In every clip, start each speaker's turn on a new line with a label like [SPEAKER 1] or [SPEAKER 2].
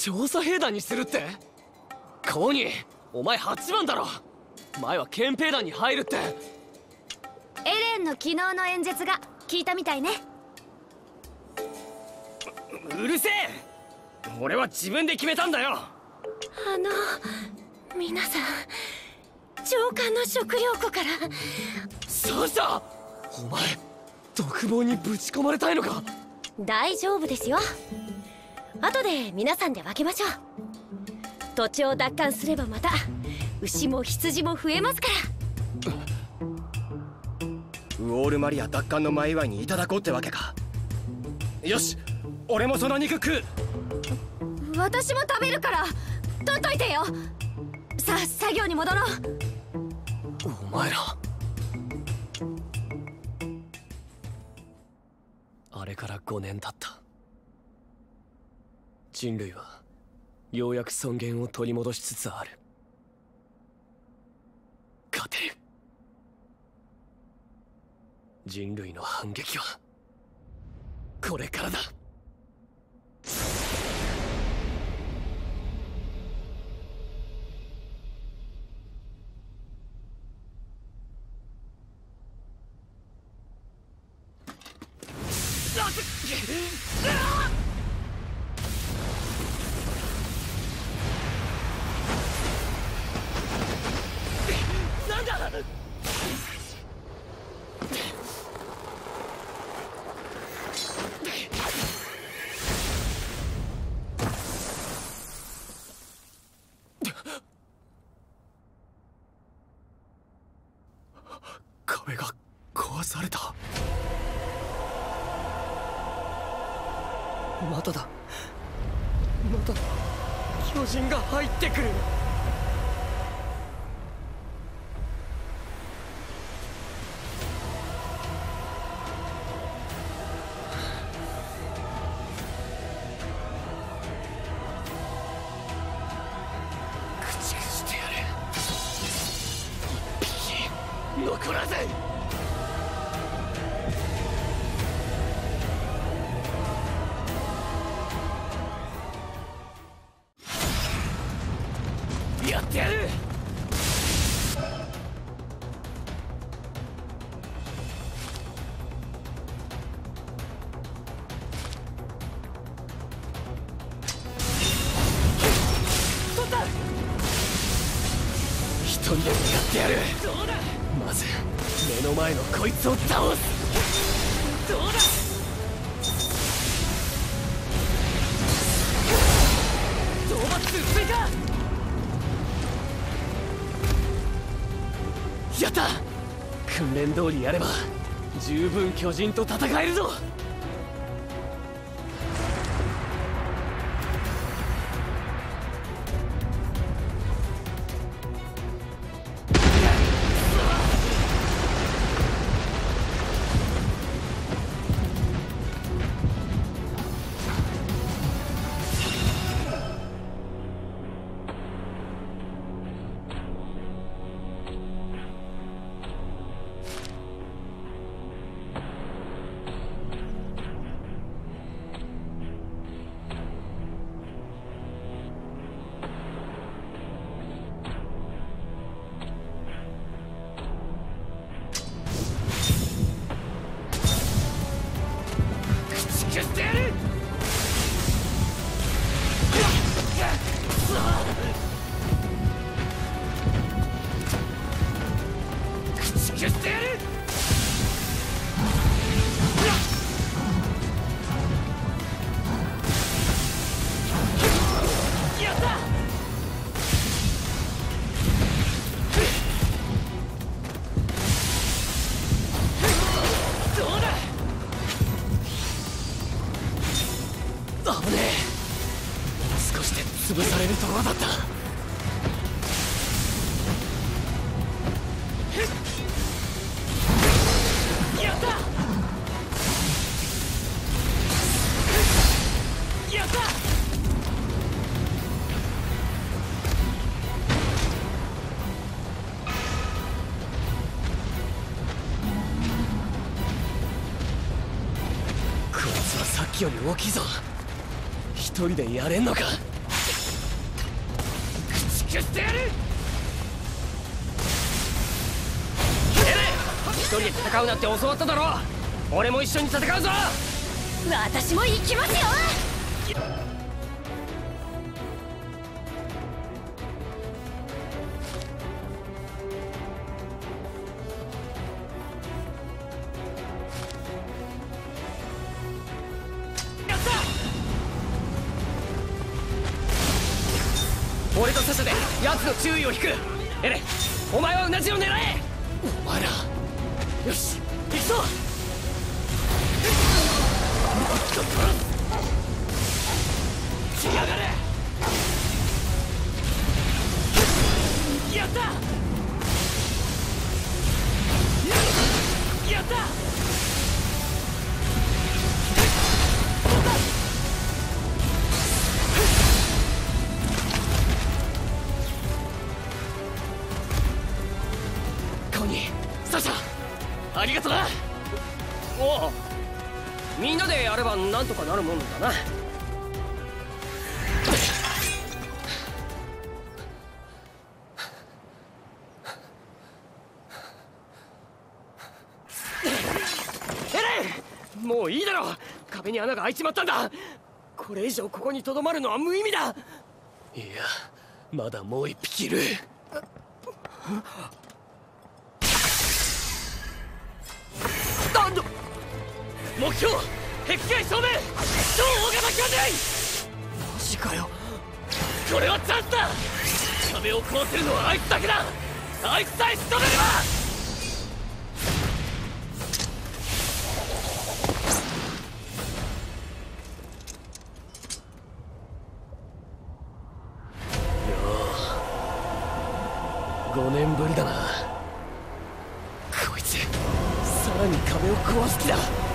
[SPEAKER 1] 調査兵団にするって？コニー、お前8番だろ。前は憲兵団に入るって。
[SPEAKER 2] エレンの昨日の演説が聞いたみたいね。
[SPEAKER 1] うるせえ。俺は自分で決めたんだよ。
[SPEAKER 2] 皆さん、上官の食料庫から。
[SPEAKER 1] サーシャ、お前独房にぶち込まれたいのか？
[SPEAKER 2] 大丈夫ですよ。後で皆さんで分けましょう。土地を奪還すればまた牛も羊も増えますから。
[SPEAKER 3] ウォールマリア奪還の前祝いにいただこうってわけか。よし、俺もその肉食う。
[SPEAKER 2] 私も食べるから取っといてよ。さあ作業に戻ろう。
[SPEAKER 1] お前ら、あれから5年経った。人類はようやく尊厳を取り戻しつつある。勝てる。人類の反撃はこれからだ。なんだ？壁が壊された。まただ。また巨人が入ってくる。駆逐してやる。一匹残らず。やってやる。取った。一人でやってやる。どうだ。まず目の前のこいつを倒す。どうだ。討伐追加。やった。訓練通りやれば十分巨人と戦えるぞ。潰されるところだった。やった。やった。こいつはさっきより大きいぞ。一人でやれんのか。 くしてやる。エレン、一人で戦うなって教わっただろ。俺も一緒に戦うぞ。
[SPEAKER 2] 私も行きますよ。
[SPEAKER 1] 俺とサシャで奴の注意を引く。エレン、お前は同じを狙え。お前ら、よし行くぞ。来やがれ。やったやった。コニー、サシャ、ありがとな。おお、みんなでやればなんとかなるもんだな。エレン、もういいだろ。壁に穴が開いちまったんだ。これ以上ここにとどまるのは無意味だ。いや、まだもう一匹いる。目標、壁外正面、超大型艦隊。マジかよ。これはチャンスだ。壁を壊せるのはあいつだけだ。あいつさえ仕留めれば。5年ぶりだな。こいつさらに壁を壊す気だ。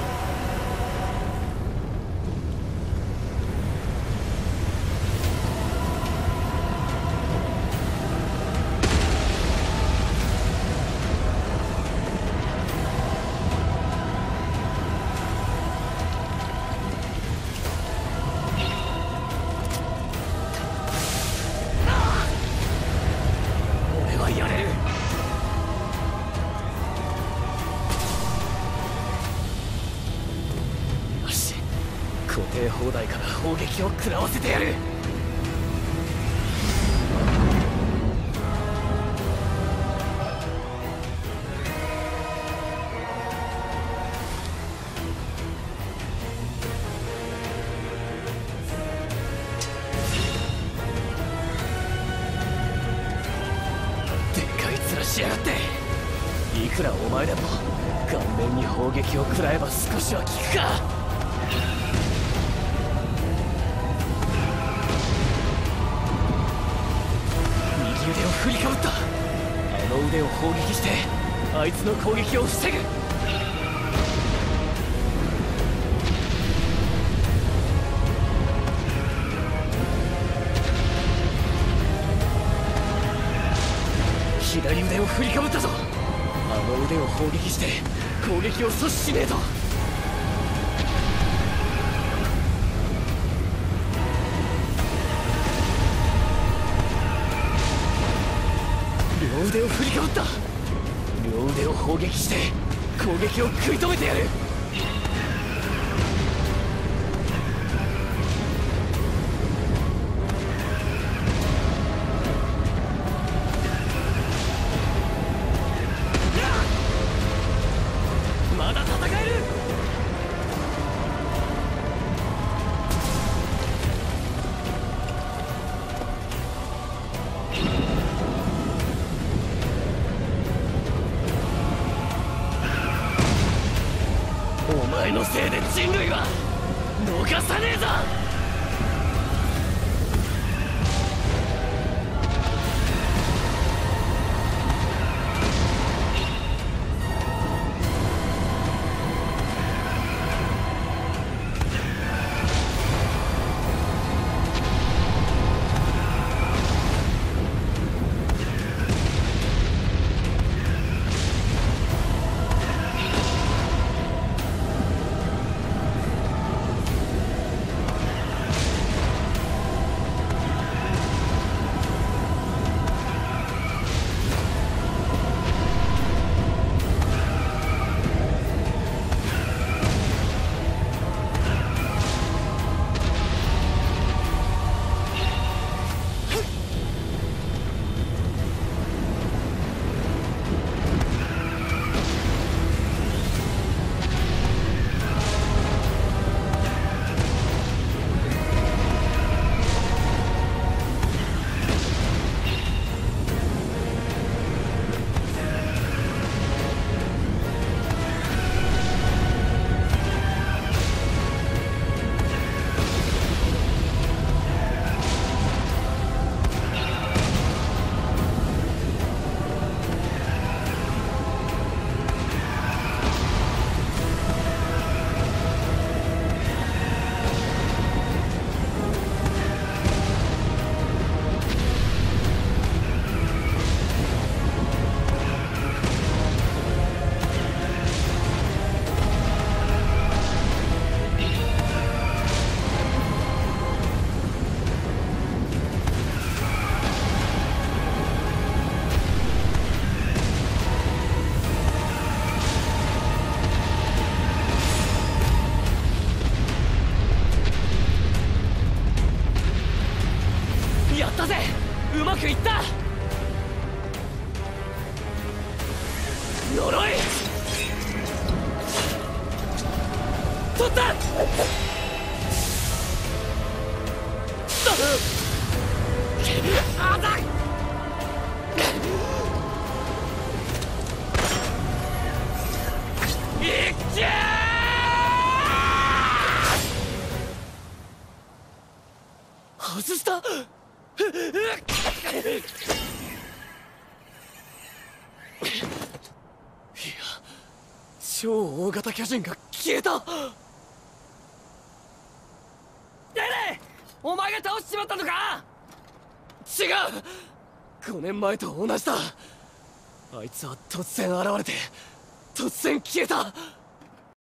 [SPEAKER 1] 固定砲台から砲撃を食らわせてやる。でかい面しやがって。いくらお前でも顔面に砲撃を食らえば少しは効くか。右腕を振りかぶった。あの腕を砲撃してあいつの攻撃を防ぐ。左腕を振りかぶったぞ。あの腕を砲撃して攻撃を阻止しねえと。両腕を振りかぶった。両腕を砲撃して攻撃を食い止めてやる。まだ戦える。お前のせいで人類は逃さねえぞ。 あだいっけー外した。超大型巨人が消えた。レレお前が倒しちまったのか。違う、5年前と同じだ。あいつは突然現れて突然消えた。